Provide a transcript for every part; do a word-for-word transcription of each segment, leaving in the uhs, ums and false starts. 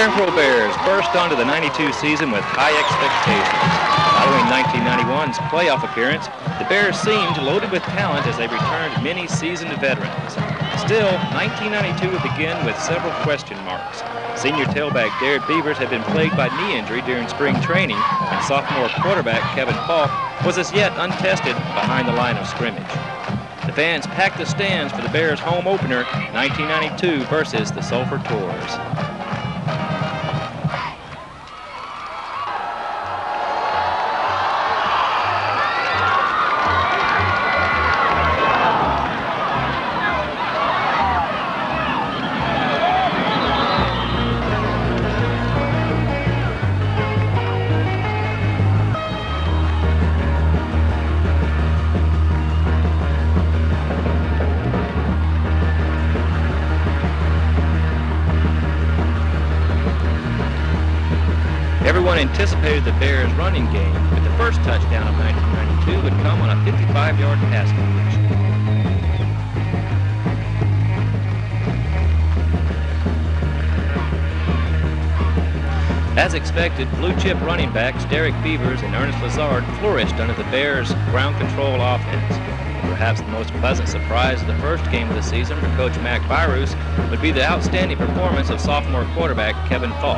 Carencro Bears burst onto the ninety-two season with high expectations. Following nineteen ninety-one's playoff appearance, the Bears seemed loaded with talent as they returned many seasoned veterans. Still, nineteen ninety-two would begin with several question marks. Senior tailback Derek Beavers had been plagued by knee injury during spring training, and sophomore quarterback Kevin Falk was as yet untested behind the line of scrimmage. The fans packed the stands for the Bears' home opener, nineteen ninety-two versus the Sulphur Tours. Everyone anticipated the Bears' running game, but the first touchdown of nineteen ninety-two would come on a fifty-five yard pass completion. As expected, blue-chip running backs Derek Beavers and Ernest Lazard flourished under the Bears' ground control offense. Perhaps the most pleasant surprise of the first game of the season for Coach Mac Virus would be the outstanding performance of sophomore quarterback Kevin Falk.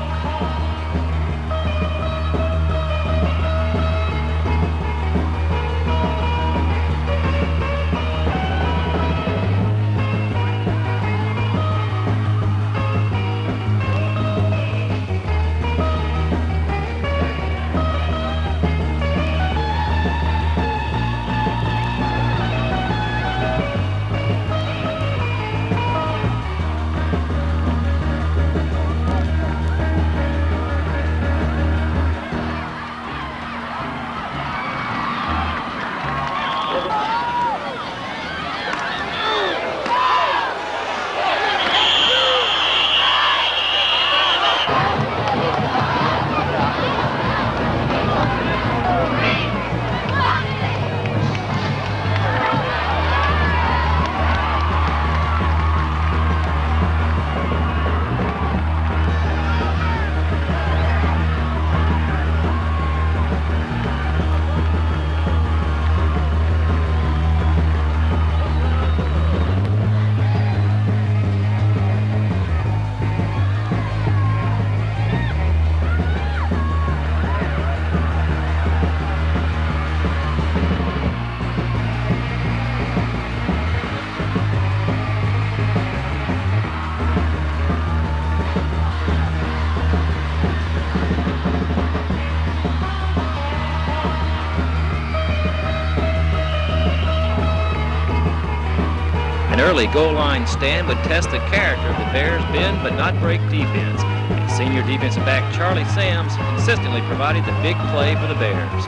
An early goal line stand would test the character of the Bears' bend but not break defense. And senior defensive back Charlie Sams consistently provided the big play for the Bears.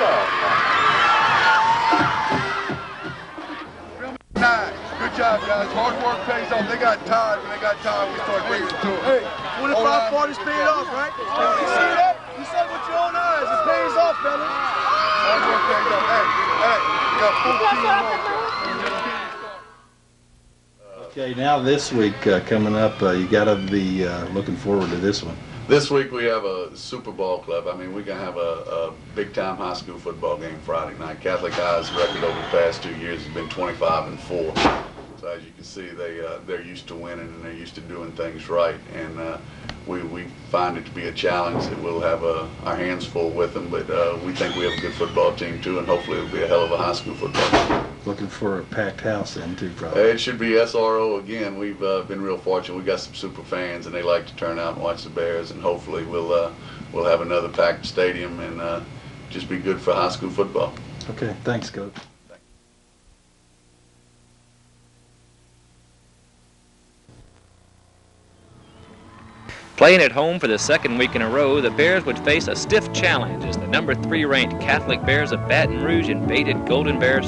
Nine. Good job, guys. Hard work pays off. They got tired. When they got tired, we started bringing it to them. Hey, twenty-five forty's paid off, right? You see that? You said with your own eyes. It pays off, fellas. Hard work pays off. Hey, hey, we got fourteen more. Okay, now this week uh, coming up, uh, you got to be uh, looking forward to this one. This week we have a Super Bowl club. I mean, we're going to have a, a big-time high school football game Friday night. Catholic High's record over the past two years has been twenty-five and four. So as you can see, they, uh, they're used to winning and they're used to doing things right. And uh, we, we find it to be a challenge that we'll have uh, our hands full with them. But uh, we think we have a good football team, too, and hopefully it'll be a hell of a high school football team. Looking for a packed house then, too, probably. It should be S R O again. We've uh, been real fortunate. We got some super fans, and they like to turn out and watch the Bears. And hopefully, we'll uh, we'll have another packed stadium and uh, just be good for high school football. Okay, thanks, Coach. Playing at home for the second week in a row, the Bears would face a stiff challenge as the number three ranked Catholic Bears of Baton Rouge invaded Golden Bears.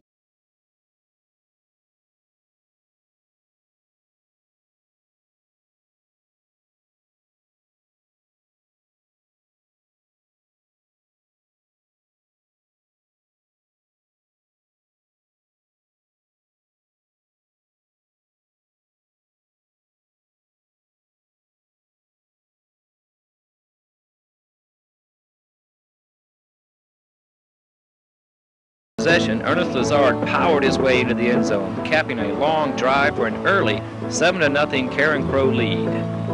Possession, Ernest Lazard powered his way into the end zone, capping a long drive for an early seven to nothing Carencro lead.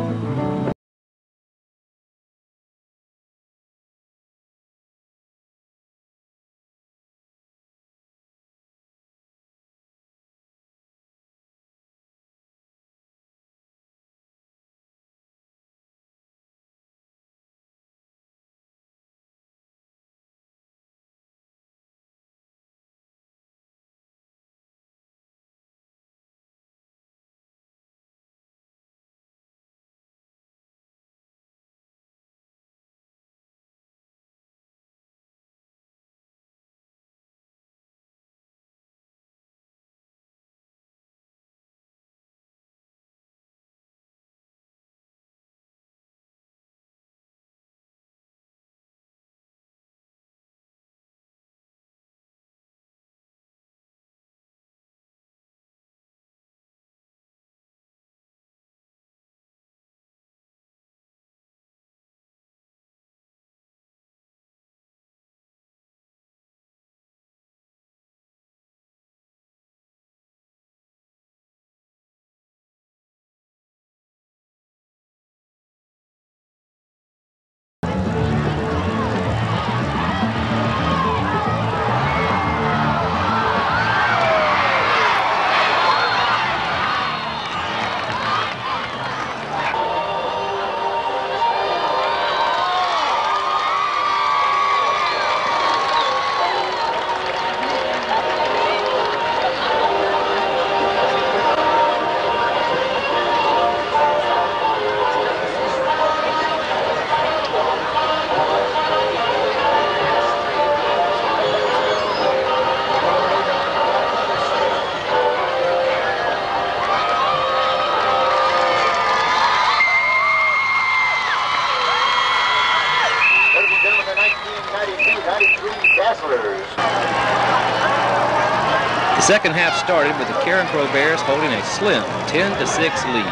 The second half started with the Carencro Bears holding a slim ten to six lead.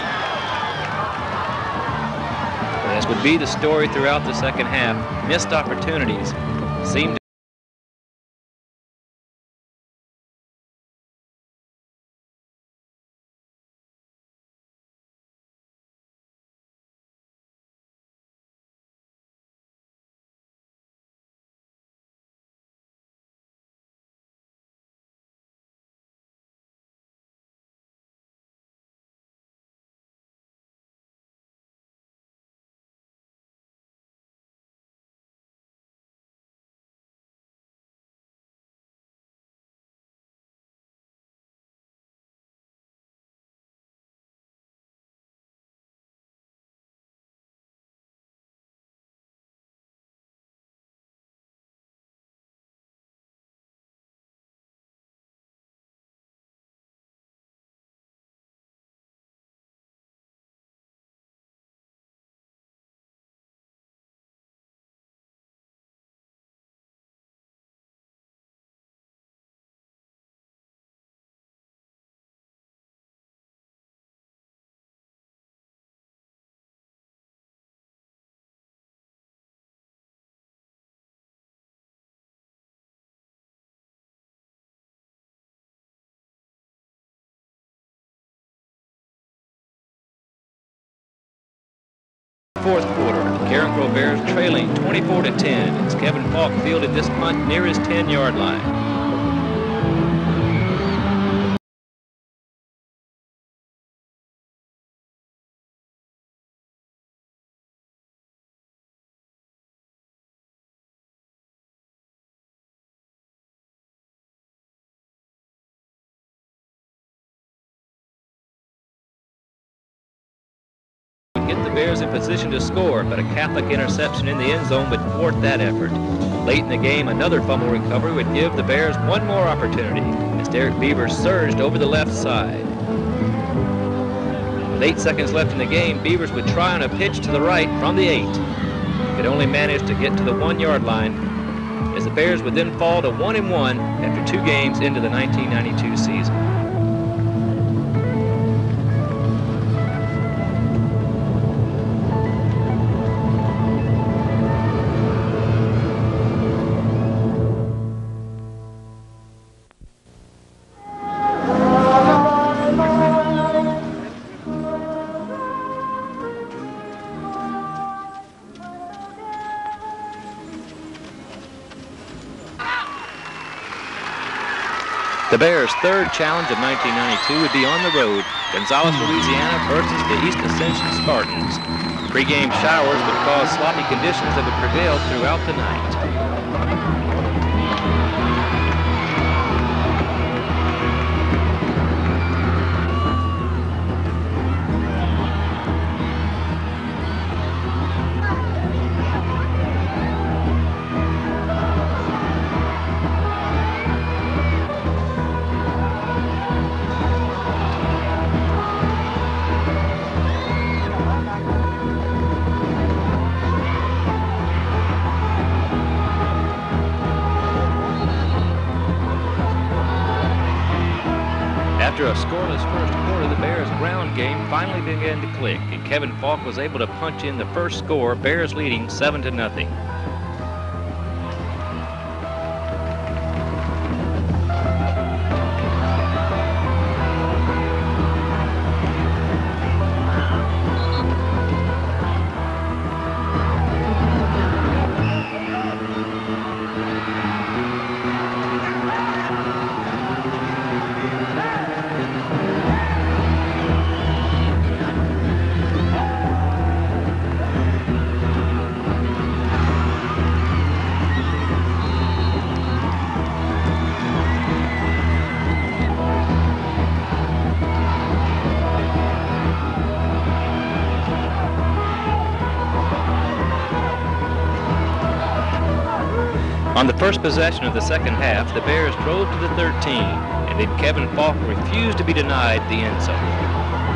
And as would be the story throughout the second half, missed opportunities seemed to Fourth quarter, the Carencro Bears trailing twenty-four to ten as Kevin Falk fielded this punt near his ten-yard line. Get the Bears in position to score, but a Catholic interception in the end zone would thwart that effort. Late in the game, another fumble recovery would give the Bears one more opportunity as Derek Beavers surged over the left side. With eight seconds left in the game, Beavers would try on a pitch to the right from the eight. He could only manage to get to the one-yard line as the Bears would then fall to one and one after two games into the nineteen ninety-two season. The Bears' third challenge of nineteen ninety-two would be on the road, Gonzales, Louisiana versus the East Ascension Spartans. Pre-game showers would cause sloppy conditions that would prevail throughout the night. After a scoreless first quarter, the Bears' ground game finally began to click, and Kevin Falk was able to punch in the first score, Bears leading seven to nothing. On the first possession of the second half, the Bears drove to the thirteen, and then Kevin Falk refused to be denied the end zone.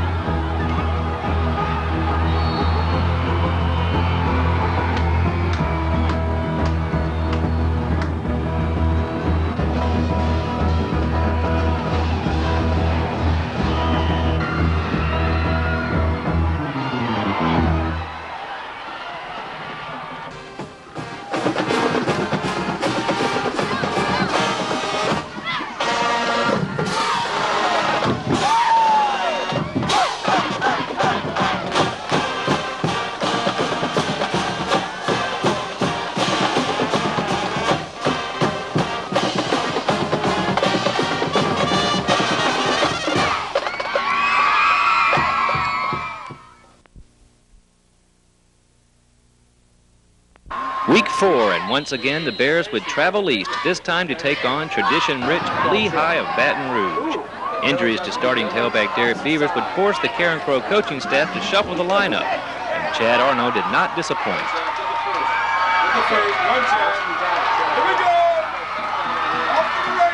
Week four, and once again the Bears would travel east, this time to take on tradition-rich Lehigh of Baton Rouge. Injuries to starting tailback Derek Beavers would force the Carencro coaching staff to shuffle the lineup, and Chad Arno did not disappoint. Okay, one chance. Here we go! Off to the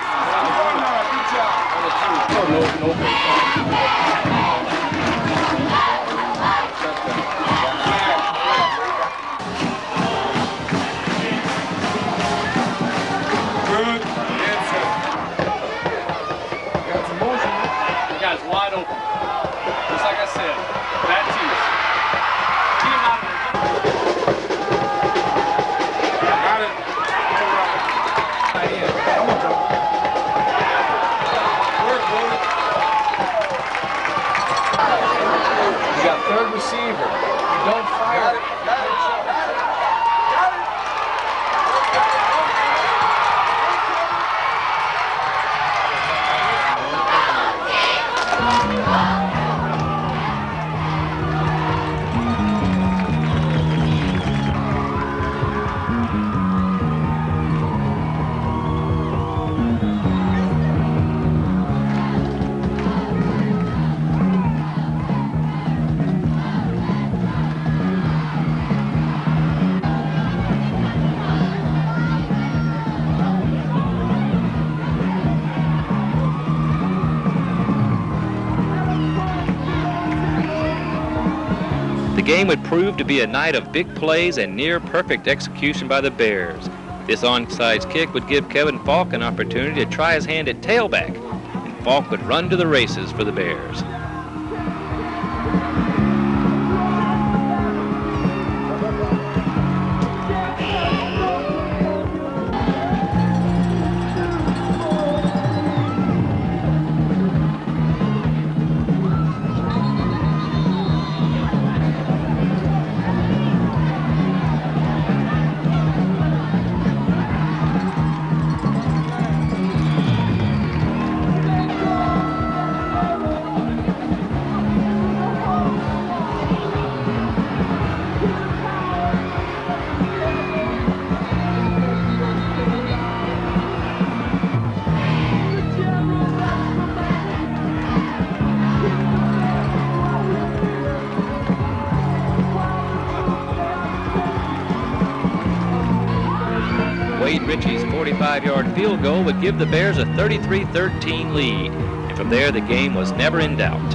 races. Good job. No, no, no. game would prove to be a night of big plays and near-perfect execution by the Bears. This onside kick would give Kevin Falk an opportunity to try his hand at tailback, and Falk would run to the races for the Bears. Ritchie's forty-five yard field goal would give the Bears a thirty-three thirteen lead, and from there the game was never in doubt.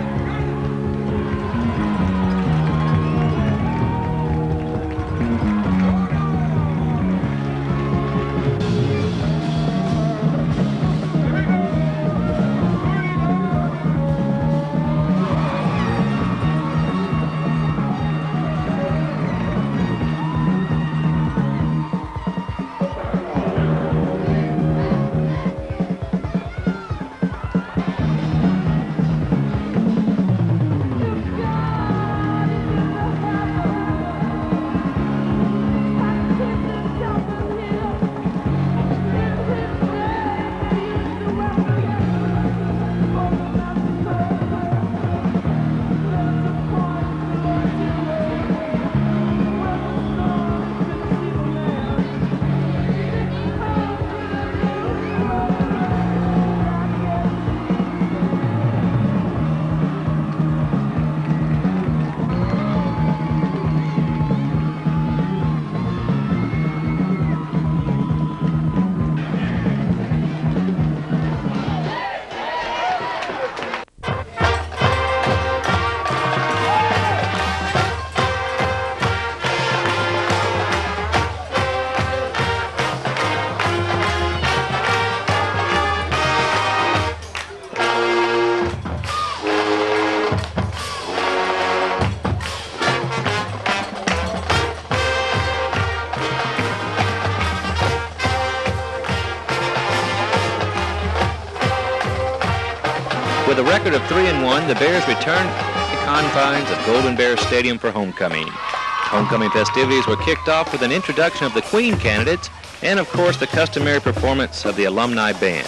With a record of three and one, the Bears returned to the confines of Golden Bear Stadium for homecoming. Homecoming festivities were kicked off with an introduction of the Queen candidates and, of course, the customary performance of the alumni band.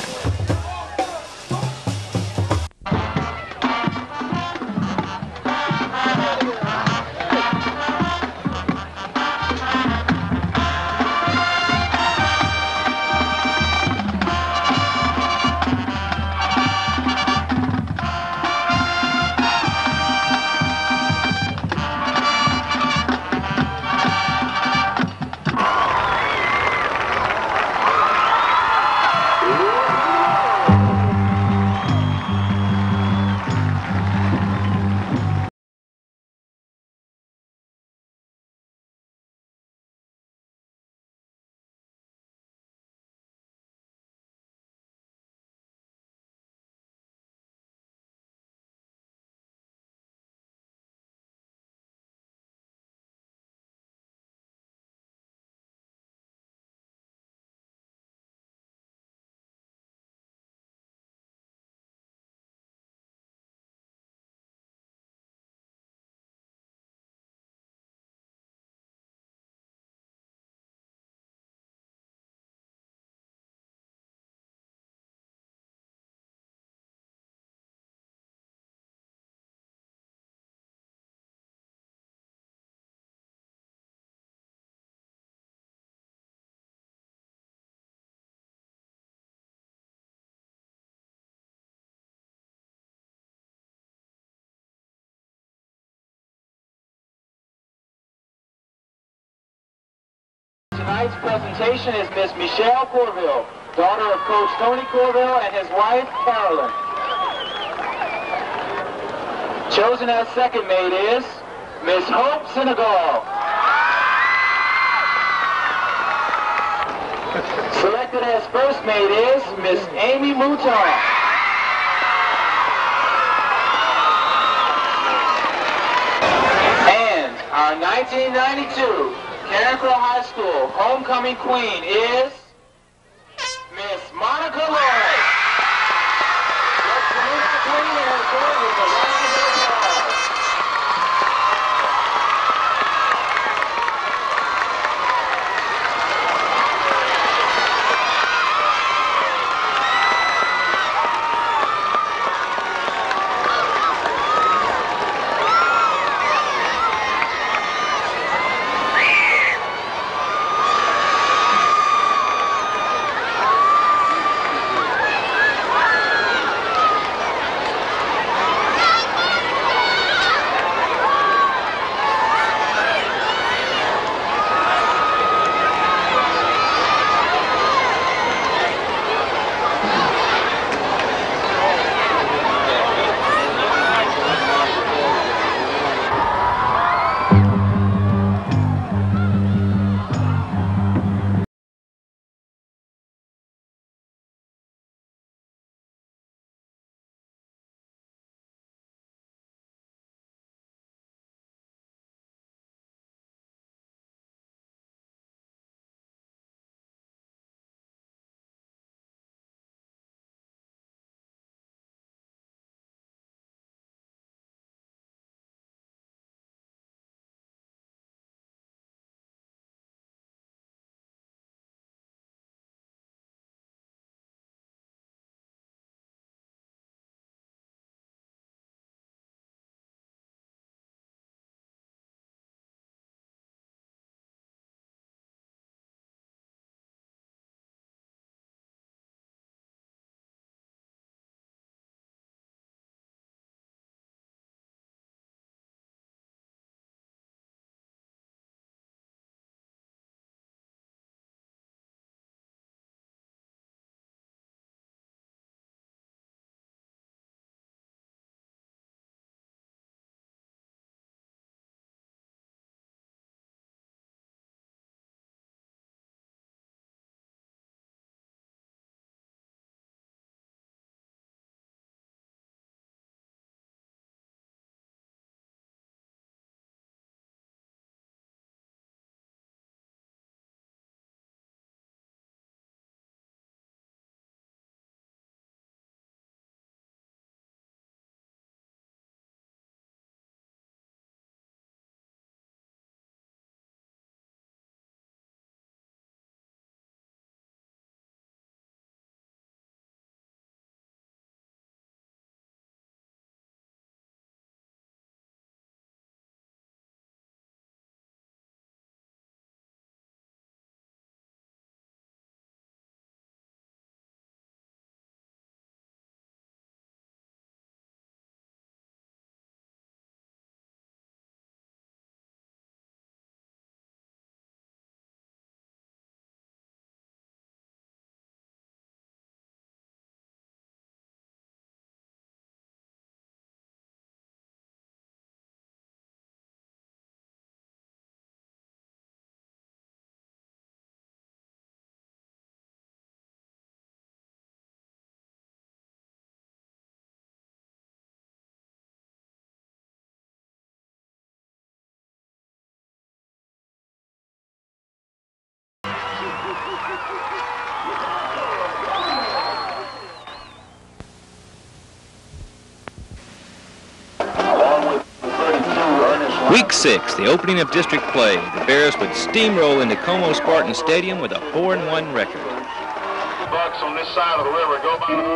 Tonight's presentation is Miss Michelle Corville, daughter of Coach Tony Corville and his wife, Carolyn. Chosen as second maid is Miss Hope Senegal. Selected as first mate is Miss Amy Mouton. And our nineteen ninety-two Carencro High School homecoming queen is Miss Monica Lloyd. Let's salute the queen and her court with a round of applause. Week six, the opening of district play. The Bears would steamroll into Comeaux Spartan Stadium with a four and one record. Bucks on this side of the river go by.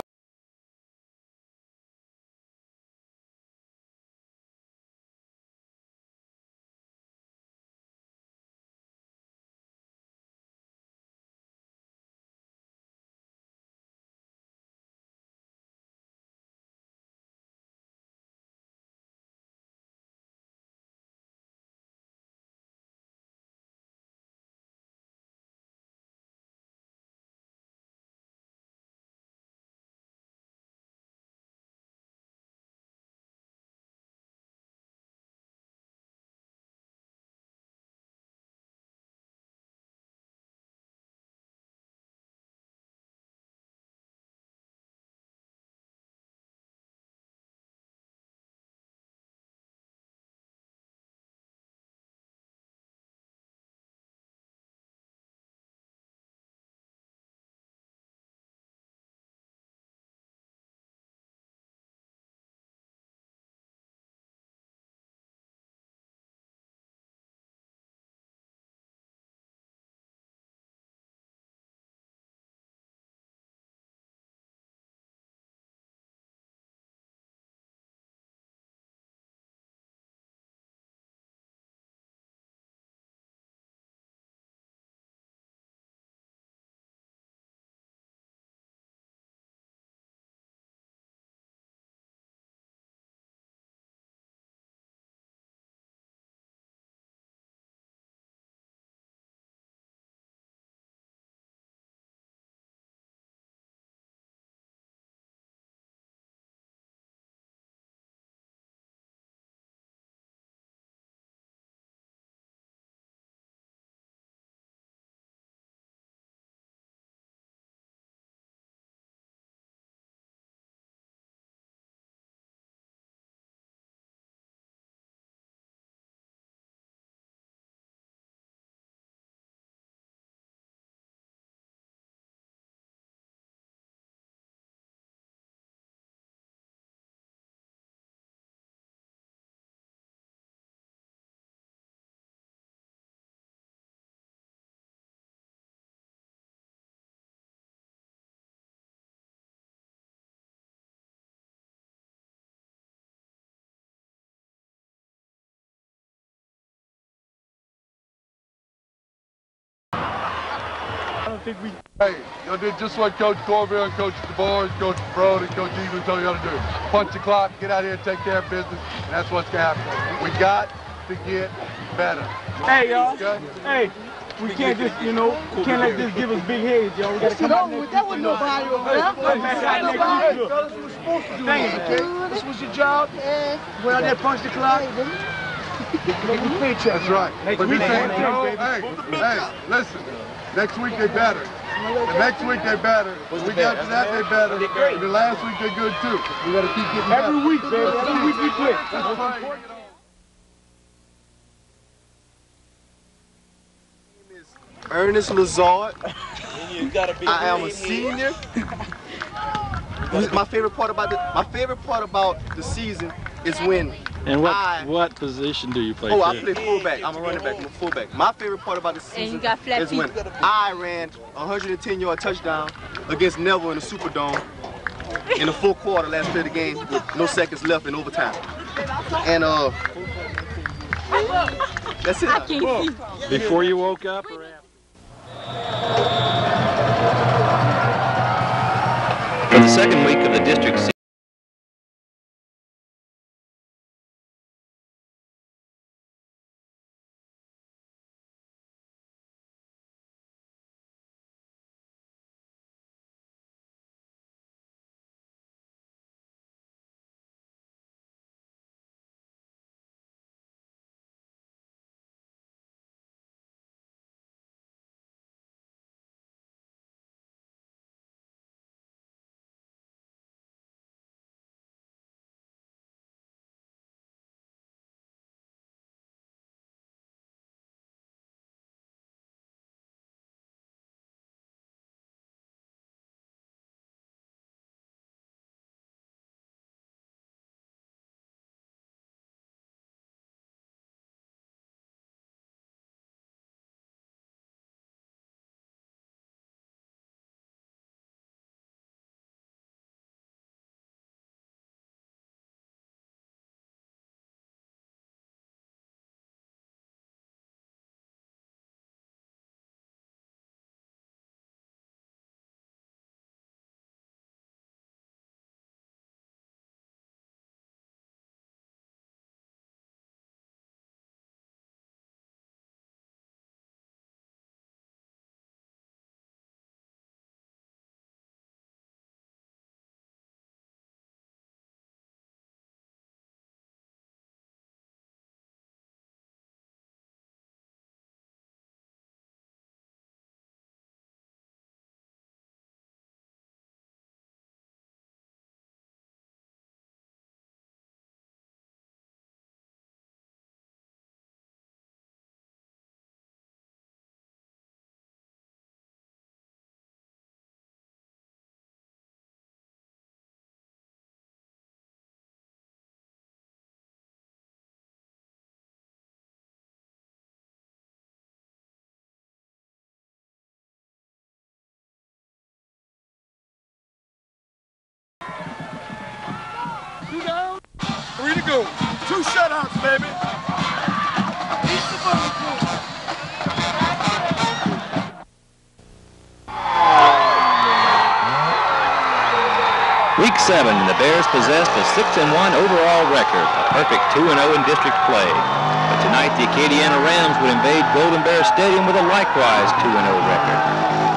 think we... Hey, y'all did just what Coach Corville and Coach DeBoer, Coach Brode, and Coach Eagley told you how to do. Punch the clock, get out here and take care of business, and that's what's going to happen. We got to get better. Hey, y'all. Okay? Hey, we can't just, you know, we can't let this give us big heads, y'all. We got to come out next That was nobody over there. Come back out next Nobody. week. Fellas, we were supposed to do Thank this, you. okay? This was your job. Go out there, punch the clock. Make your paycheck. That's right. Next But week, this ain't, next no, week, hey, hey, listen. Next week they better. The next week they better. The week after that they better. And the last week they good too. We got to keep getting better. Every week, baby. Every week we play. That's right. Ernest Lazard. I am a senior. My favorite part about the my favorite part about the season is when And what I, what position do you play? Oh, I for? play fullback. I'm a running back. I'm a fullback. My favorite part about the season got flat is when feet. I ran a one hundred ten yard touchdown against Neville in the Superdome in the fourth quarter last play of the game with no seconds left in overtime. And uh, that's it. I can't see. Before you woke up or after? For the second week of the district season, Two down, three to go. Two shutouts, baby. Eat the ball. week seven, the Bears possessed a six and one overall record, a perfect two and oh in district play. But tonight, the Acadiana Rams would invade Golden Bear Stadium with a likewise two and oh record.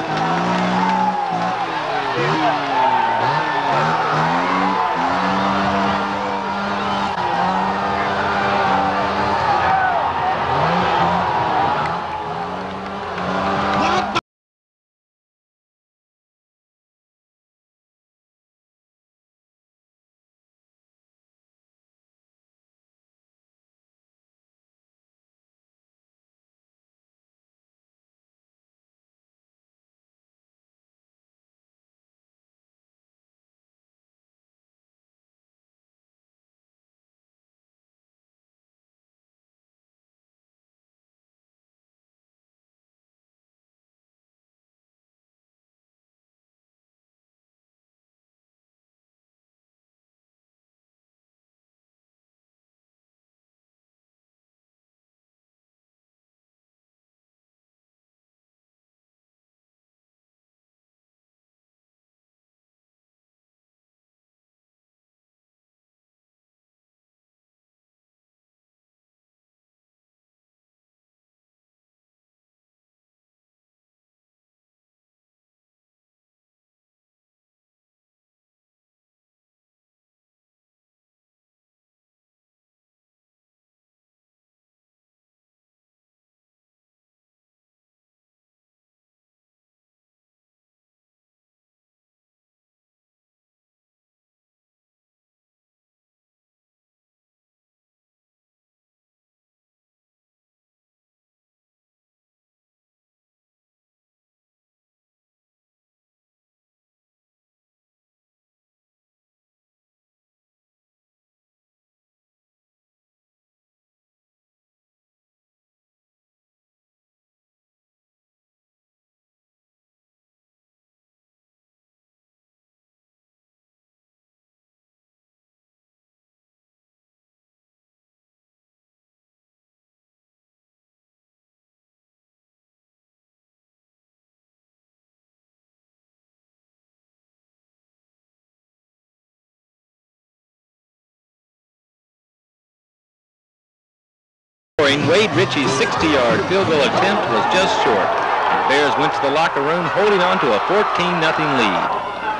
Wade Ritchie's sixty-yard field goal attempt was just short. The Bears went to the locker room holding on to a fourteen nothing lead.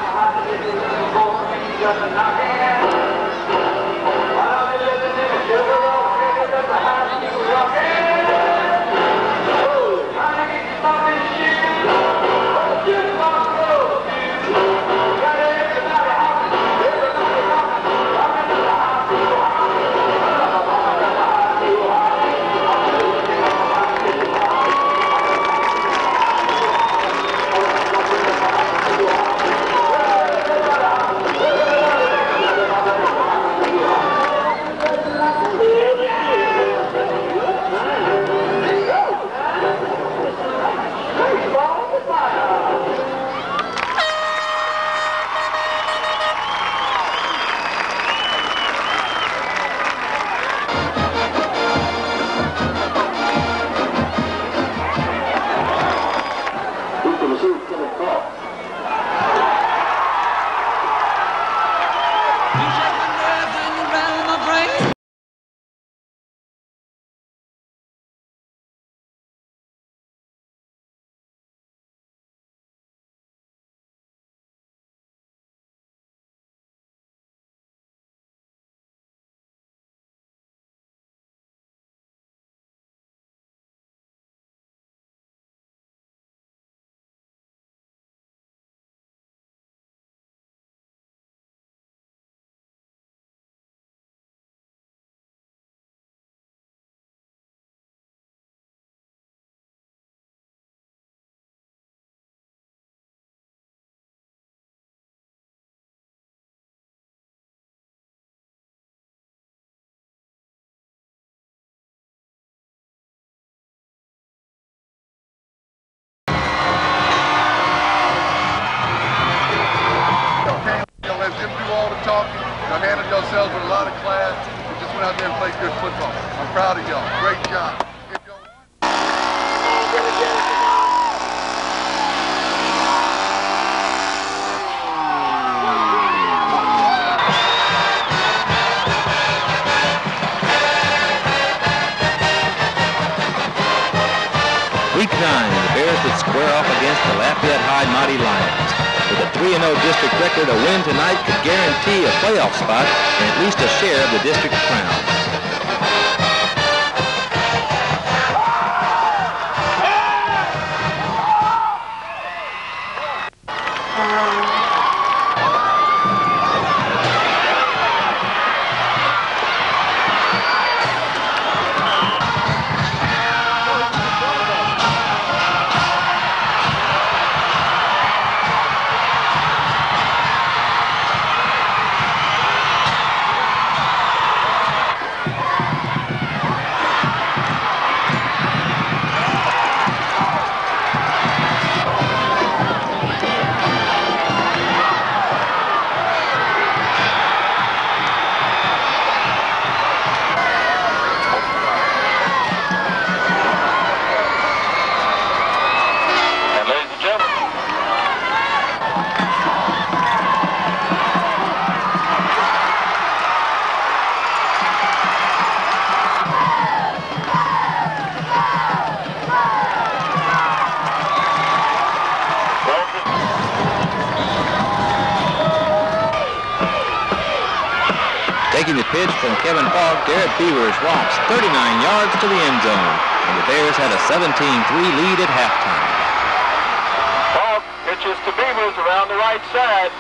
Handled yourselves with a lot of class. You just went out there and played good football. I'm proud of y'all. Great job. If y'all Week nine, the Bears would square off against the Lafayette High Mighty Lions. With a three and oh district record, a win tonight could guarantee a playoff spot and at least a share of the district crown. Taking the pitch from Kevin Falk, Garrett Beavers walks thirty-nine yards to the end zone, and the Bears had a seventeen three lead at halftime. Falk pitches to Beavers around the right side.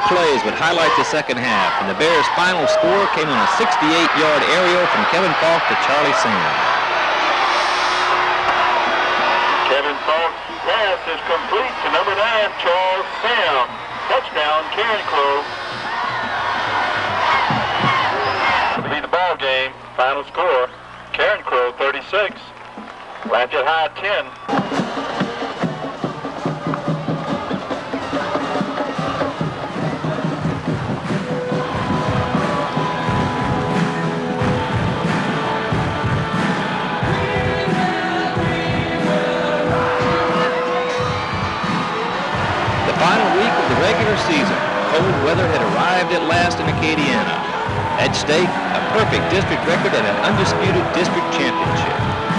plays would highlight the second half, and the Bears' final score came on a sixty-eight yard aerial from Kevin Falk to Charlie Sam. Kevin Falk's pass is complete to number nine, Charles Sam. Touchdown, Carencro. To be the ball game, final score, Carencro thirty-six, Lafayette High ten. Regular season. Cold weather had arrived at last in Acadiana. At stake, a perfect district record and an undisputed district championship.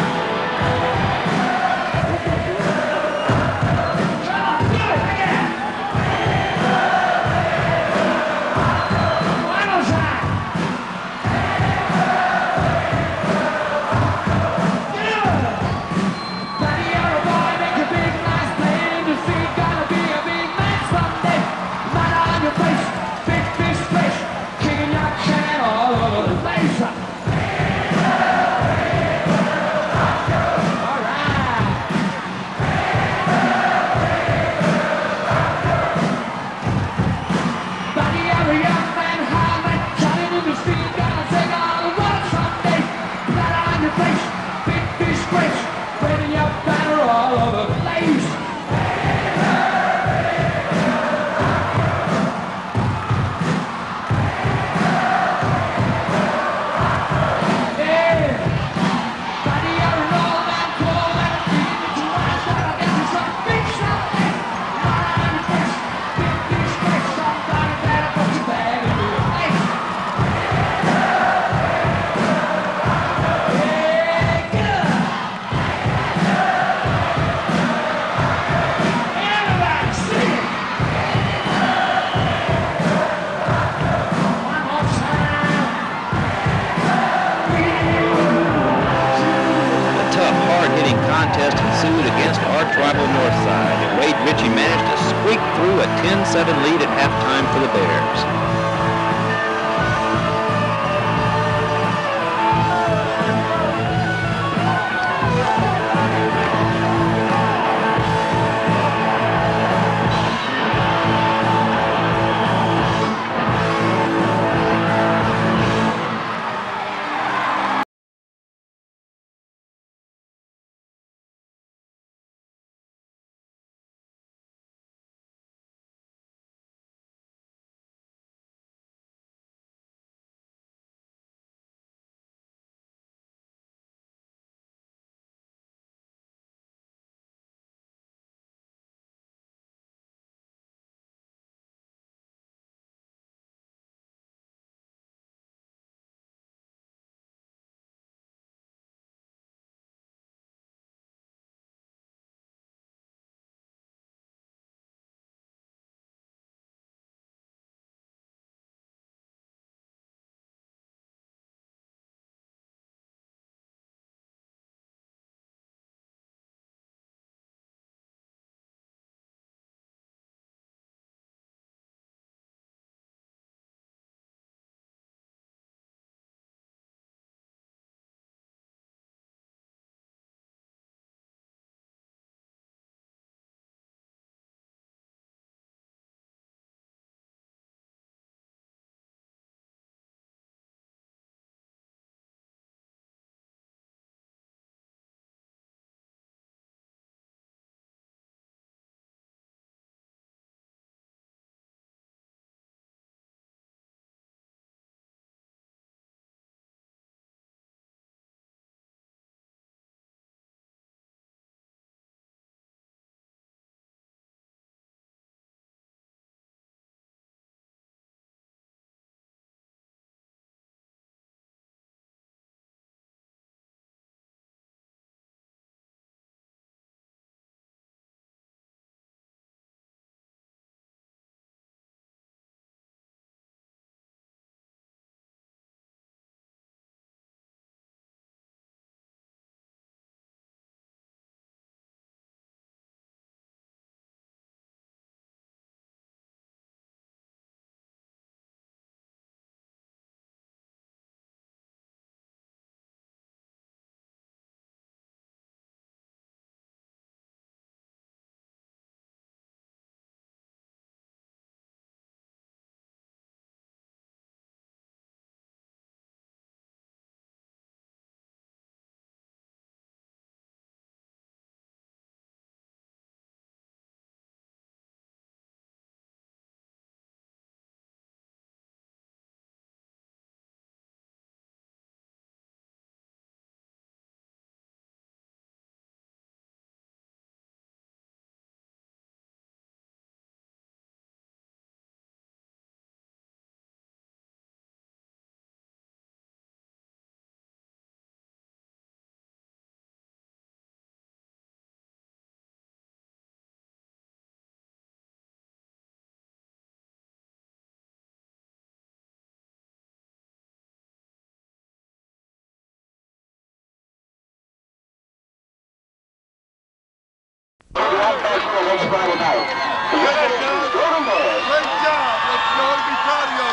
Contest ensued against arch rival Northside, and Wade Ritchie managed to squeak through a ten seven lead at halftime for the Bears.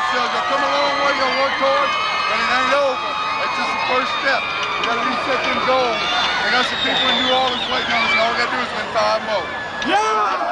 ourselves. You've come a long way, you'll work hard, but it ain't over. That's just the first step. We gotta reset them goals. They got some people in New Orleans waiting on us, and all we gotta do is win five more. Yeah!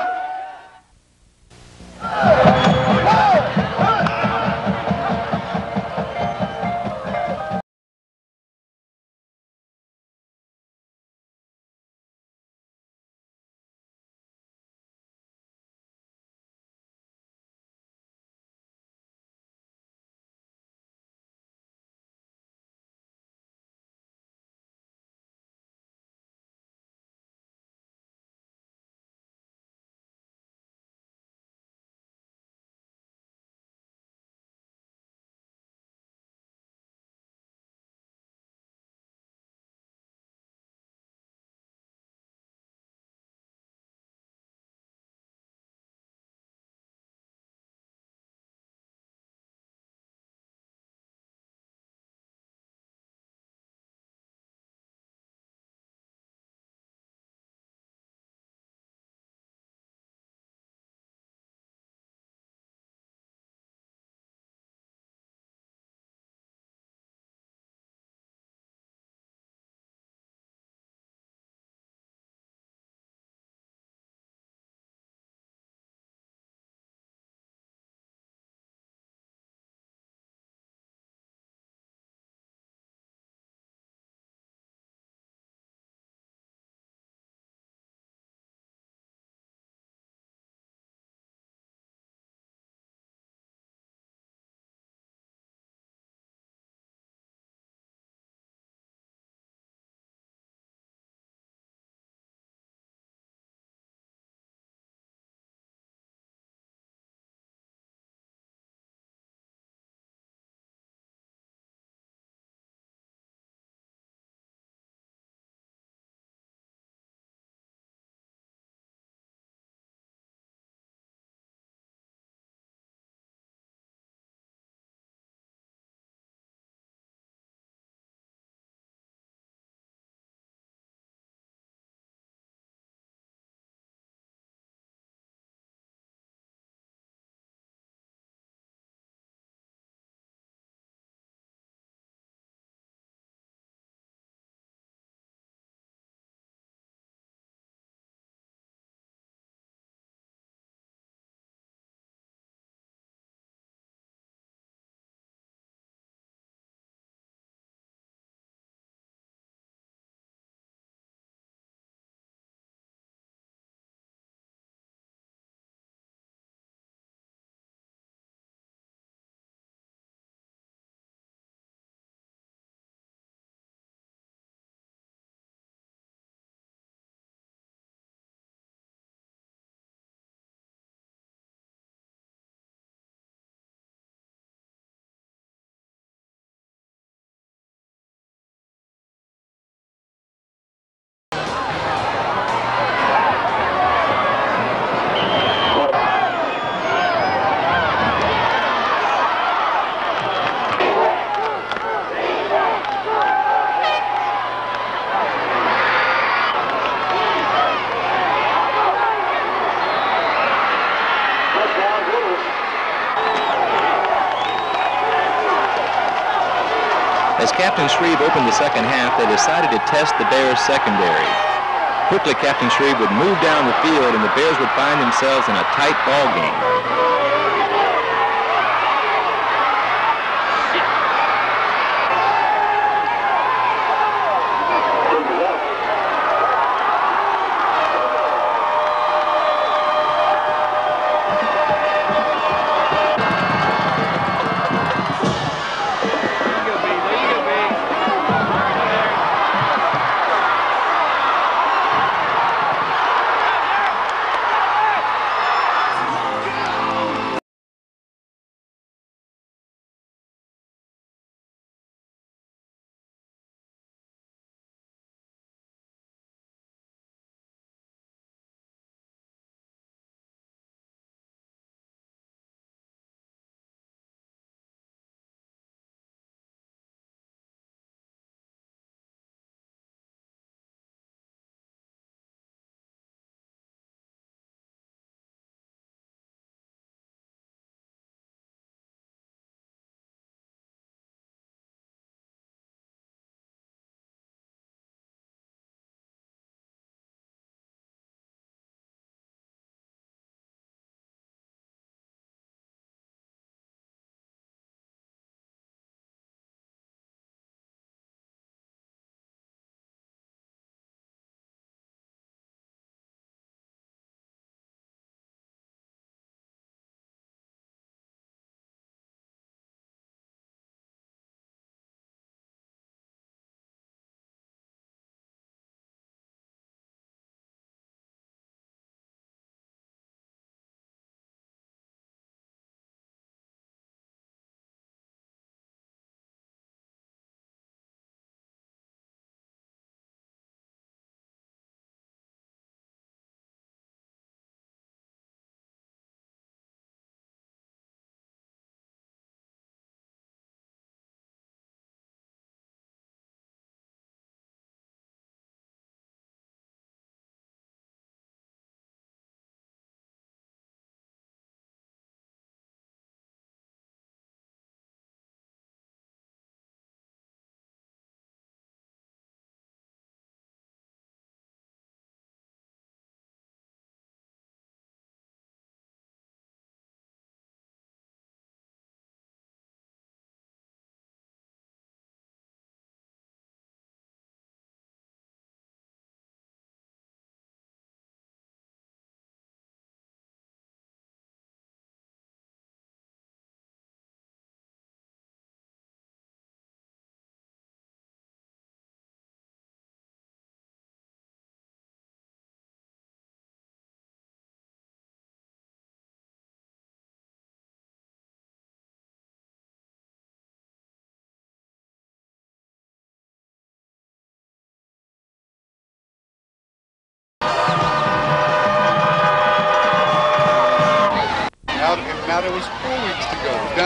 As Captain Shreve opened the second half, they decided to test the Bears' secondary. Quickly, Captain Shreve would move down the field, and the Bears would find themselves in a tight ball game.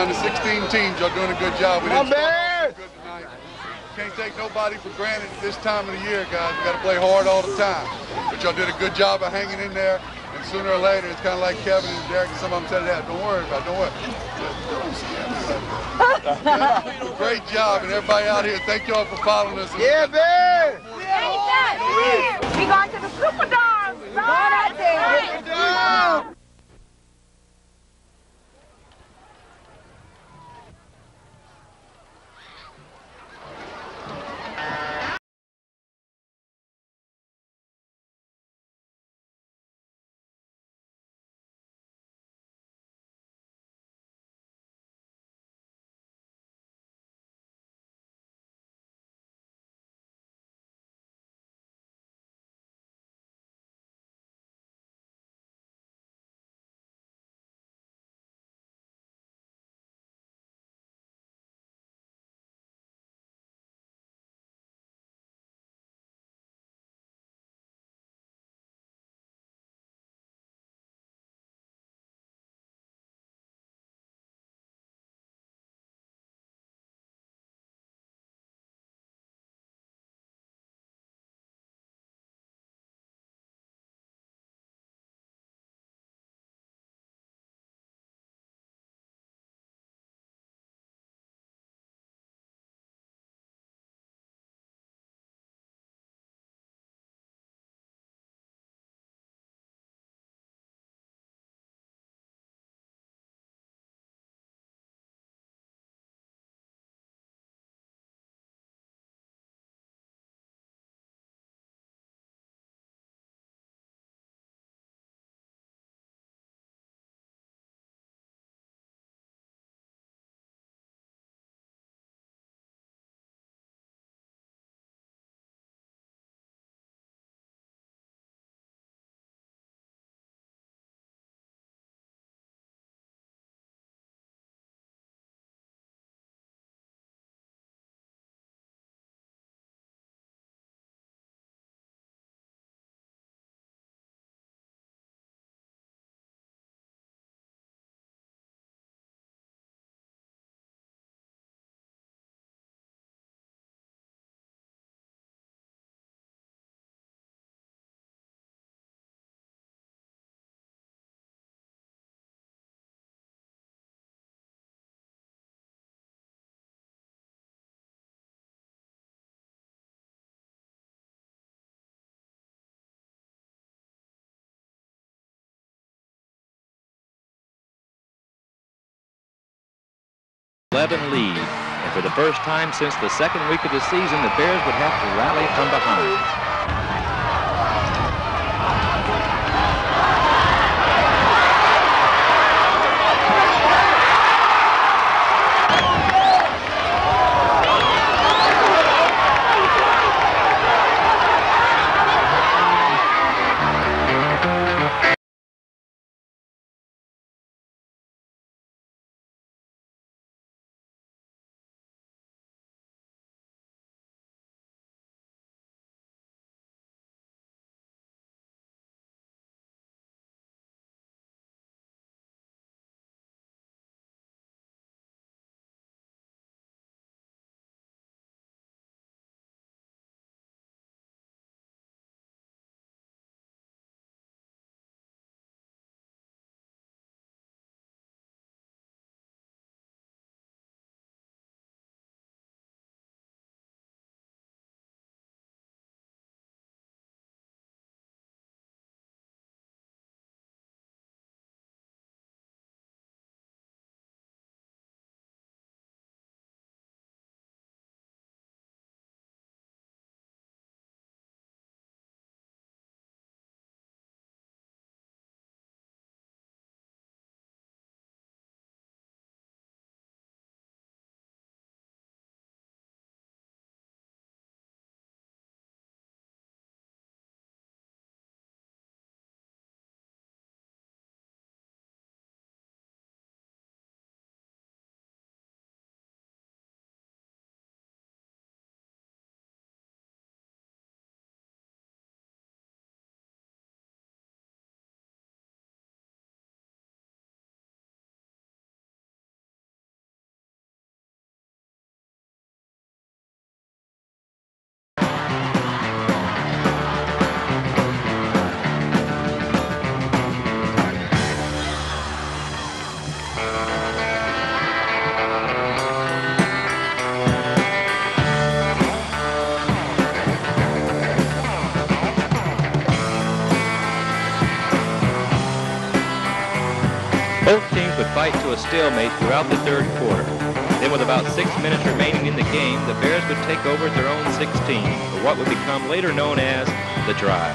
down to sixteen teams. Y'all doing a good job. We My didn't start bad. off good tonight. Can't take nobody for granted at this time of the year, guys. We got to play hard all the time. But y'all did a good job of hanging in there. And sooner or later, it's kind of like Kevin and Derek, and some of them said that. Don't worry about it. Don't worry. Don't Great job, and everybody out here, thank y'all for following us. Yeah, man. We going to the Superdome. Go out there. Superdome. eleven lead, and for the first time since the second week of the season, the Bears would have to rally from behind. fight to a stalemate throughout the third quarter. Then with about six minutes remaining in the game, the Bears would take over at their own sixteen for what would become later known as the drive.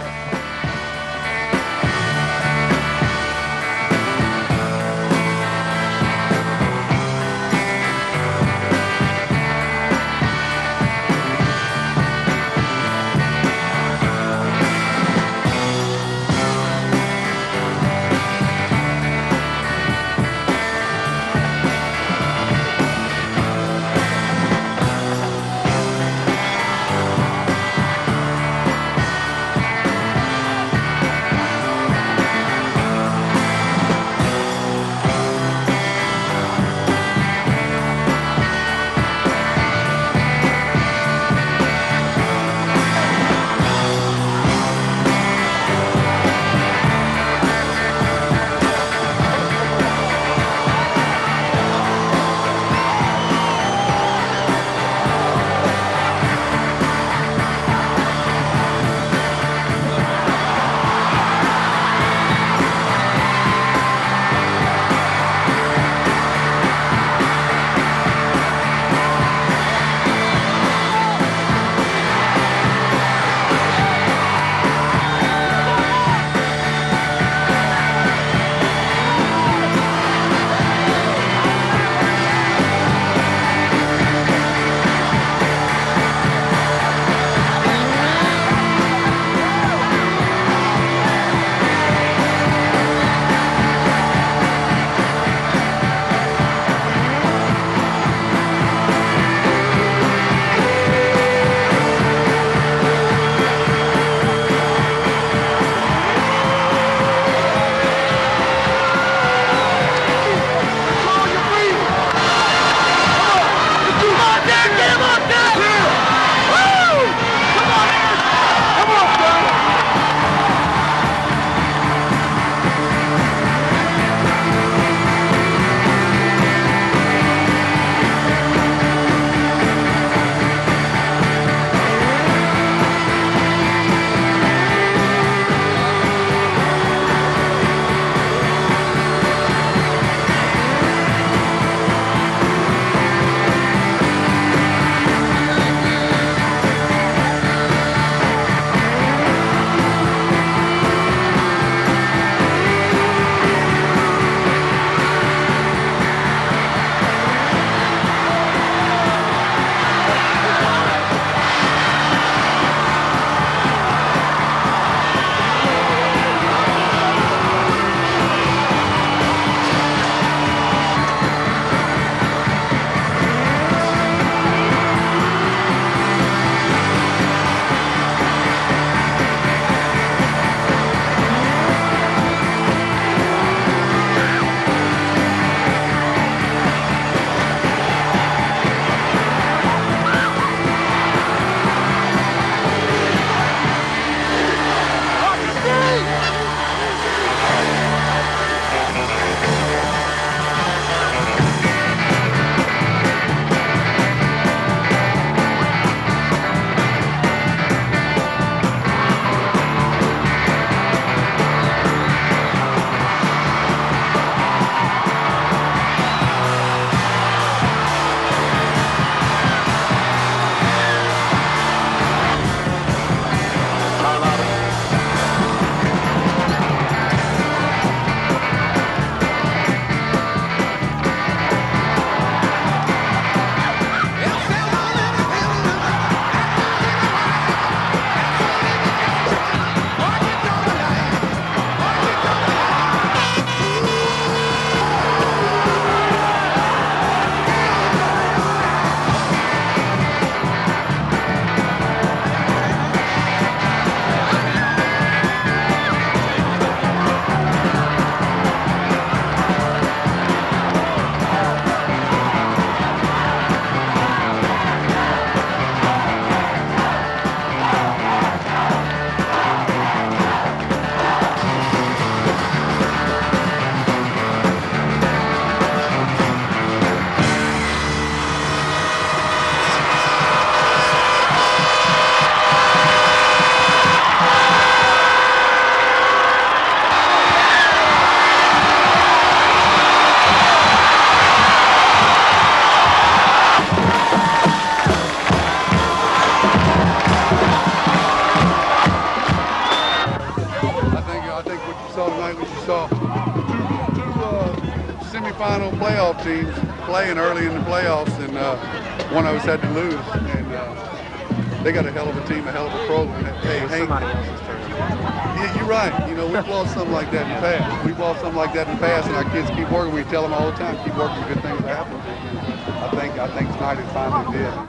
playoff teams playing early in the playoffs, and uh, one of us had to lose. And uh, they got a hell of a team, a hell of a program. Hey, Hank, yeah, you're right. You know, we've lost something like that in the past. We've lost something like that in the past, and our kids keep working. We tell them all the time, keep working, good things will happen. I think, I think tonight it finally did.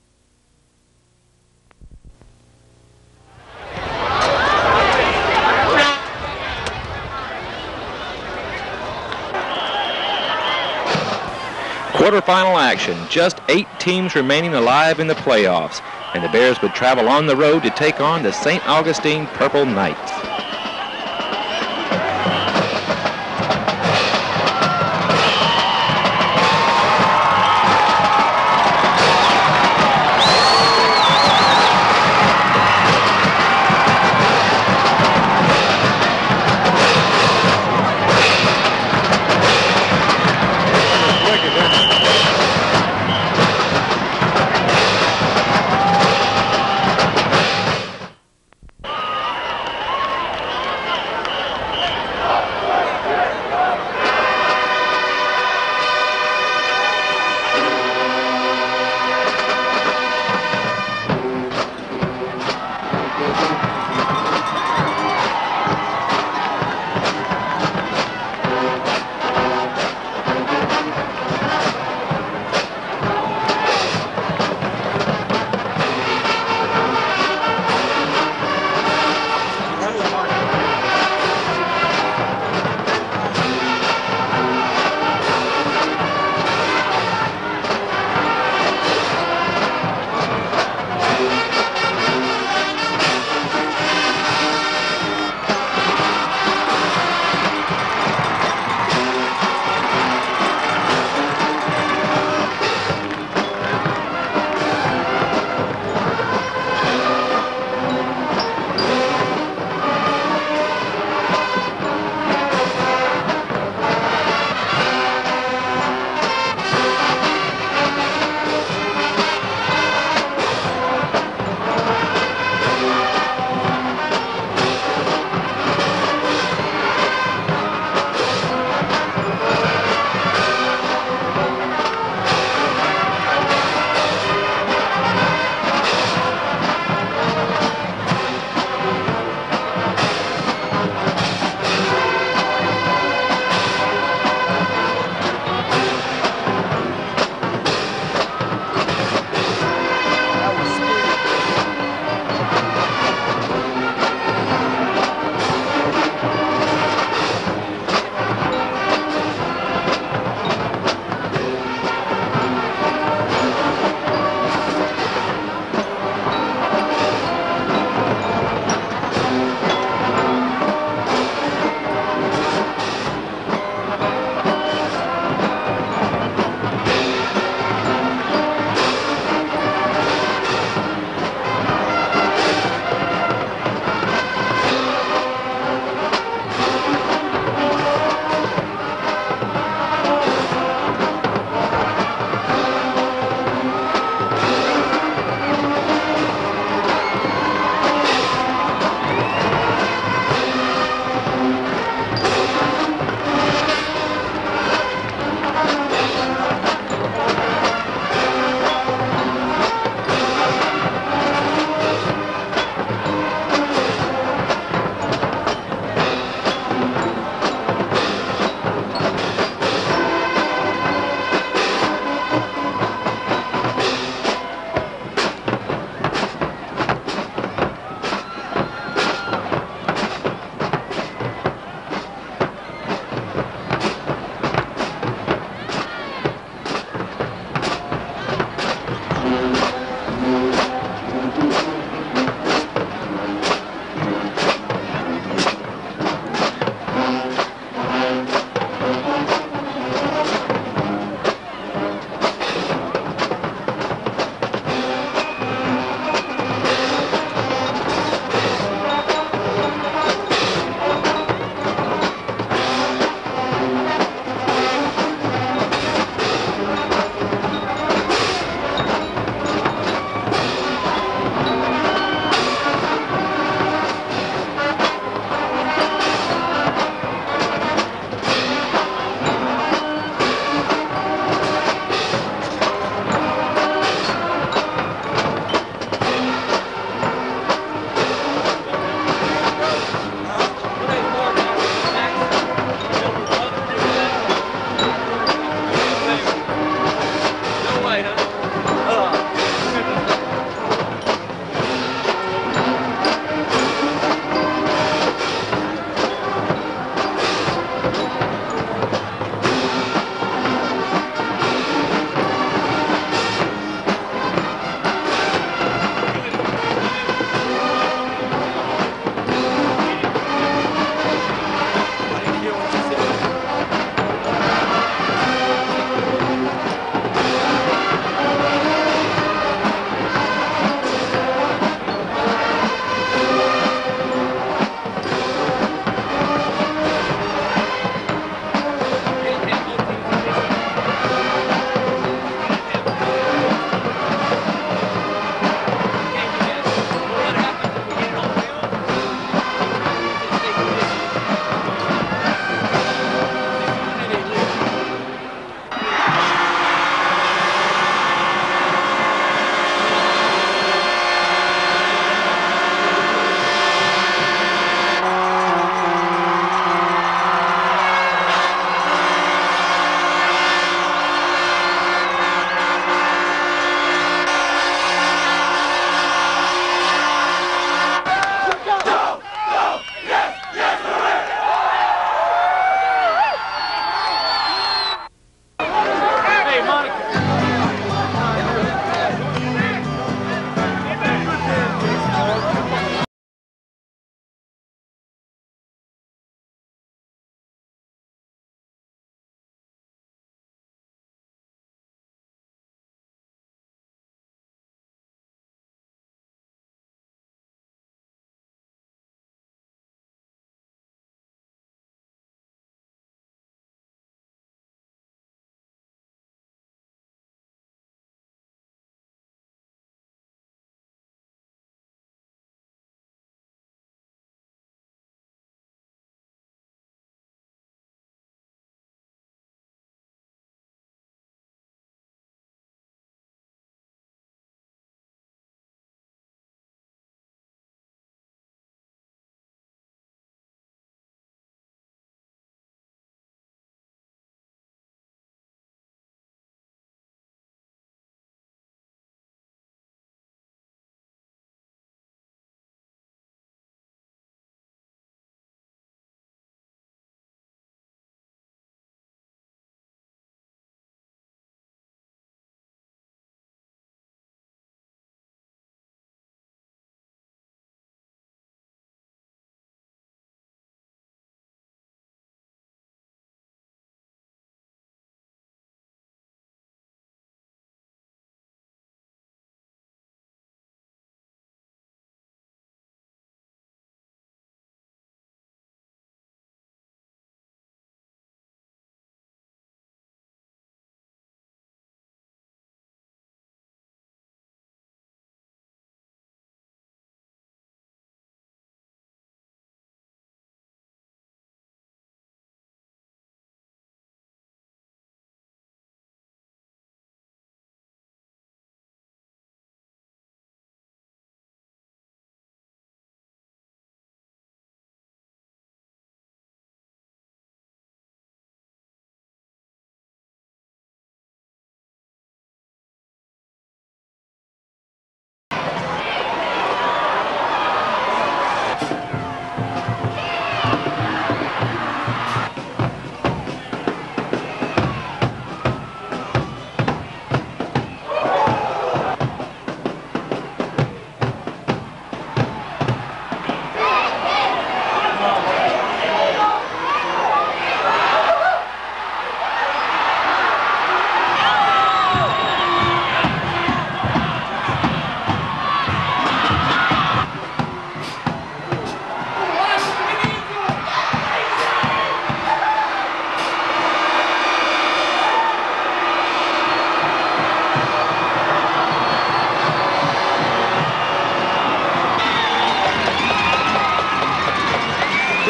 Quarterfinal action, just eight teams remaining alive in the playoffs, and the Bears would travel on the road to take on the Saint Augustine Purple Knights.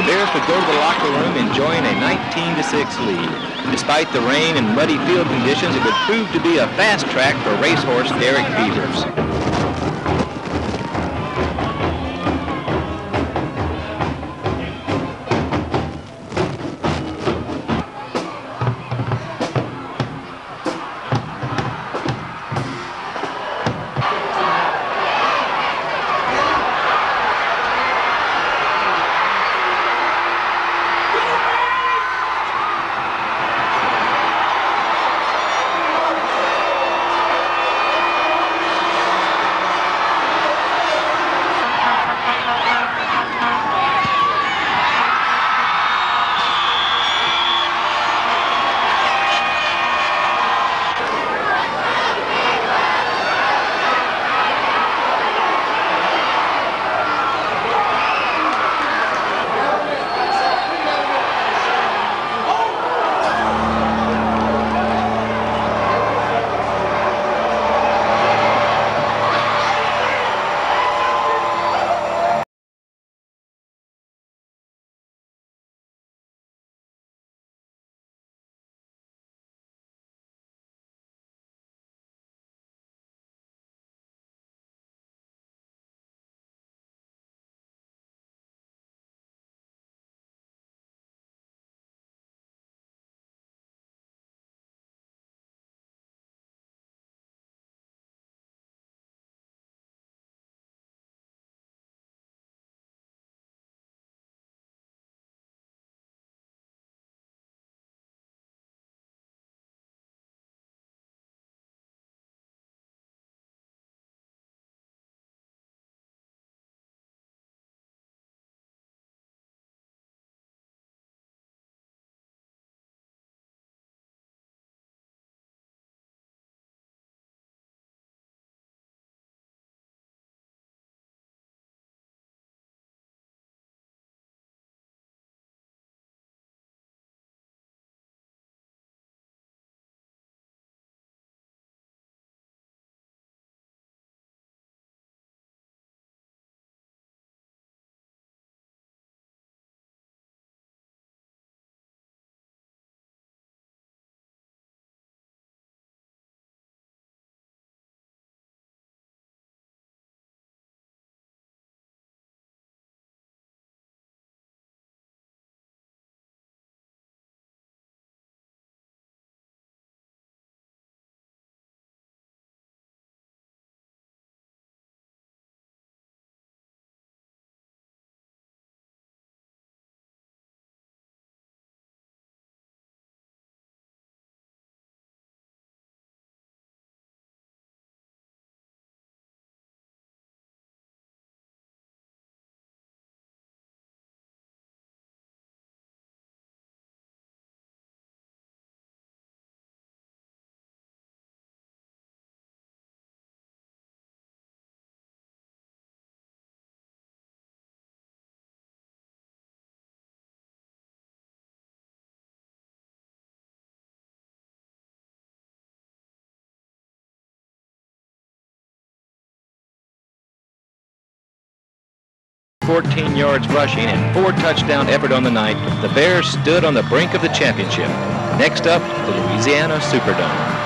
the Bears would go to the locker room enjoying a nineteen to six lead. Despite the rain and muddy field conditions, it would prove to be a fast track for racehorse Derek Beavers. fourteen yards rushing and four touchdown effort on the night, the Bears stood on the brink of the championship. Next up, the Louisiana Superdome.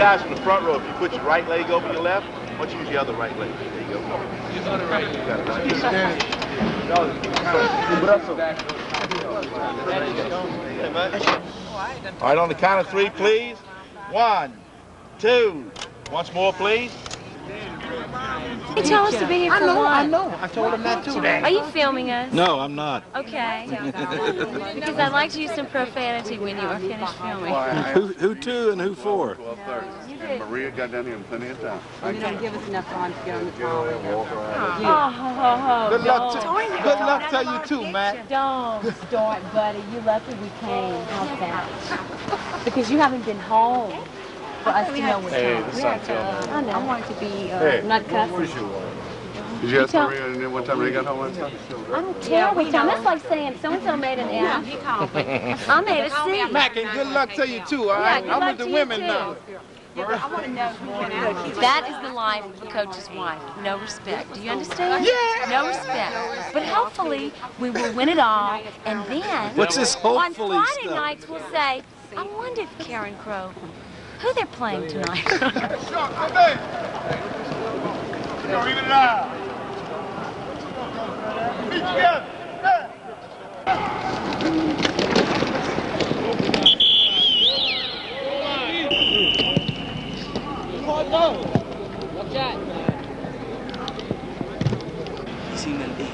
guys from the front row, if you put your right leg over your left, why don't you use the other right leg? There you go. Use the other right leg. You got it right. All right, on the count of three, please. One, two. Once more, please. You tell us to be here for I know, what? I know. I told him that too. Are you filming us? No, I'm not. Okay. Because I'd like to use some profanity when you are finished filming. Who, who to and who for? twelve thirty. And Maria got down here in plenty of time. You don't give us enough time to get on the phone. Oh, Good luck don't. to, good luck to you too, Matt. Don't start, buddy. You're lucky we came. How's that? Because you haven't been home for us to know what's Hey, wrong. the sun's up. I know. I want it to be uh, Hey, not cussing. Did you ask Maria and then what time they got home last night? I don't care what time. That's like saying so-and-so made an F. He called me. I made a C. Mac, and good luck to you too, all right? Yeah, I'm with the women now. I want to know who went out. That is the life of a coach's wife. No respect. Do you understand? Yeah. No respect. But hopefully we will win it all, and then What's this hopefully on Friday stuff? nights we'll say, I wonder if Carencro, who they're playing tonight. Watch out. He's in the lead.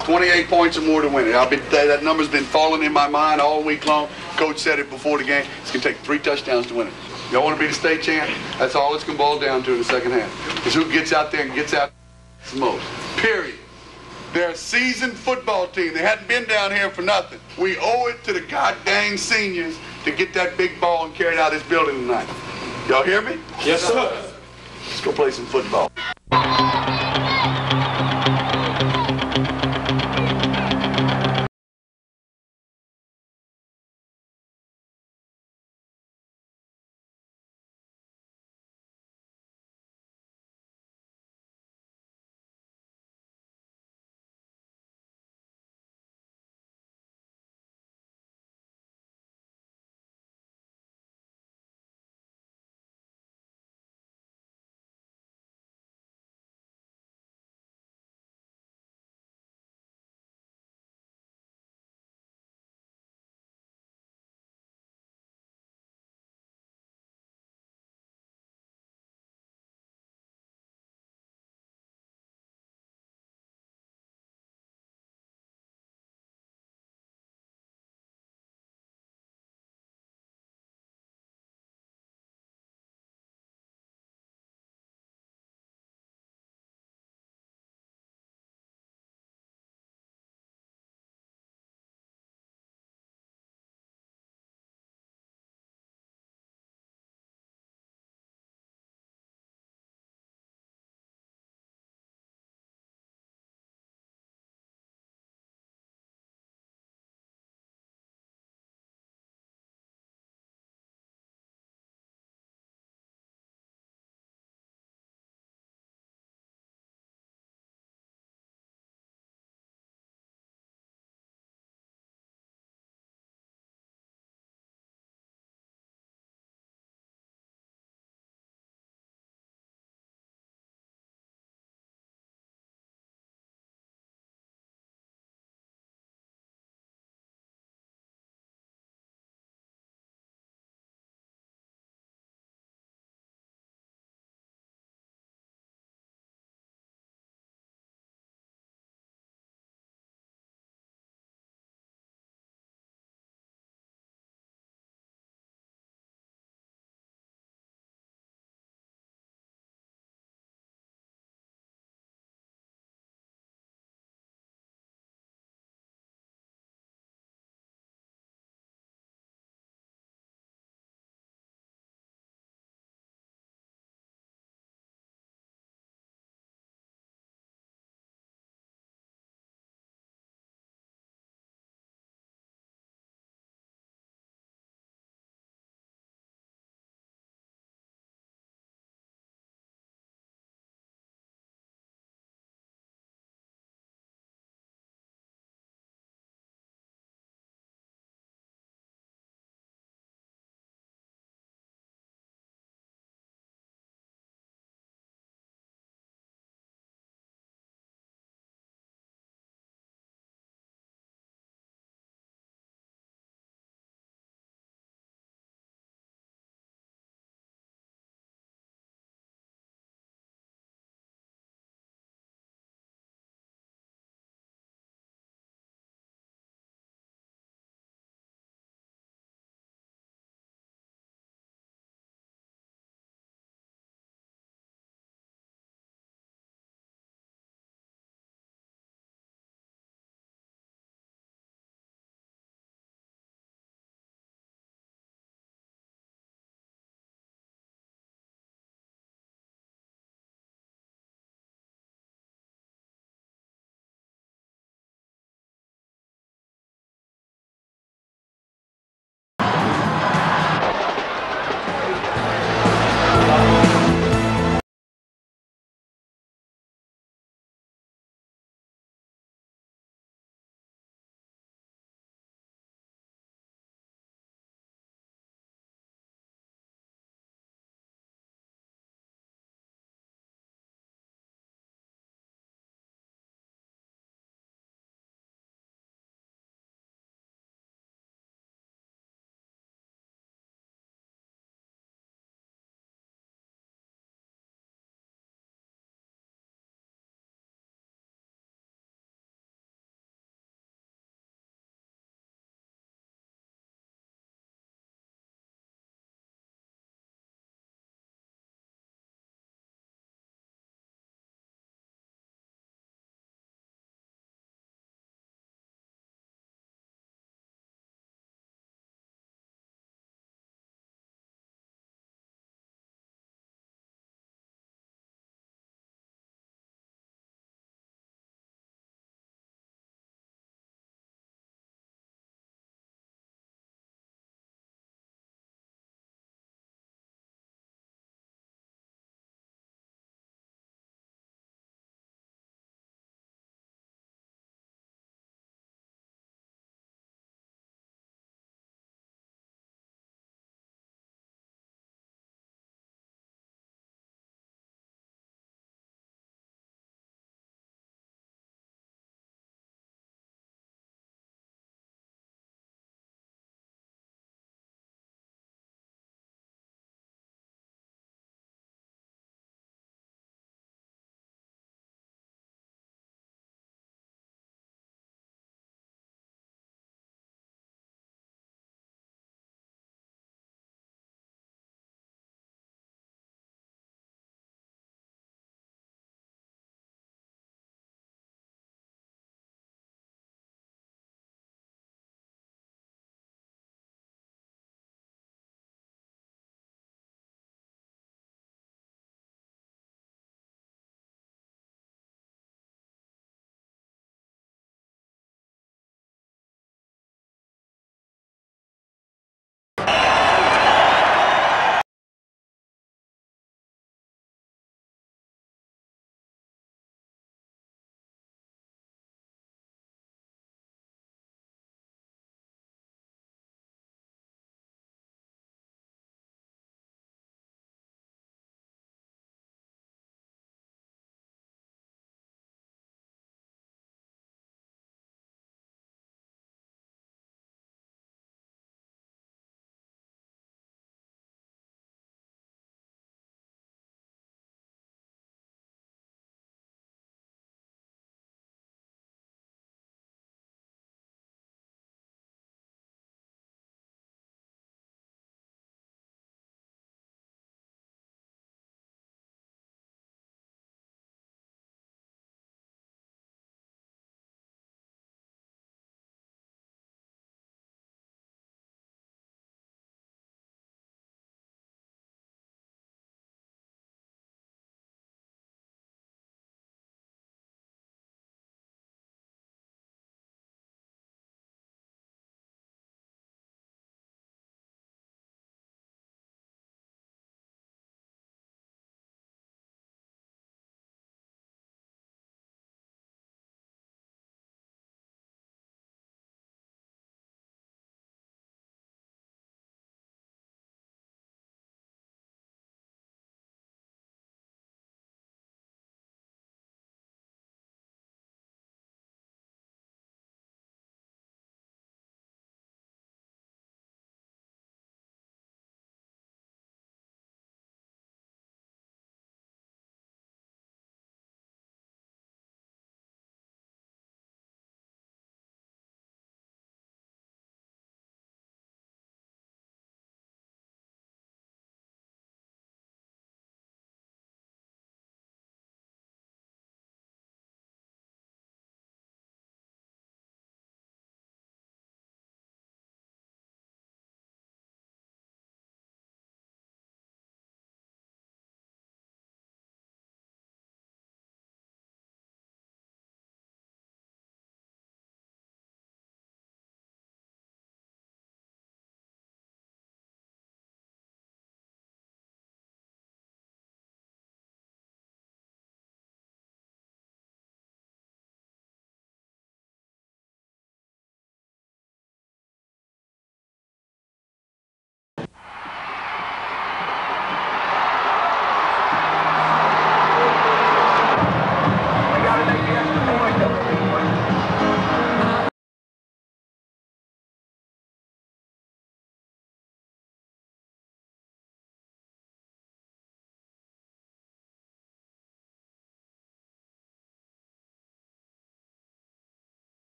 twenty-eight points or more to win it. I've been, that number's been falling in my mind all week long. Coach said it before the game. It's going to take three touchdowns to win it. Y'all want to be the state champ? That's all it's going to boil down to in the second half. Is who gets out there and gets out the most. Period. They're a seasoned football team. They hadn't been down here for nothing. We owe it to the god dang seniors to get that big ball and carry it out of this building tonight. Y'all hear me? Yes, sir. Let's go play some football.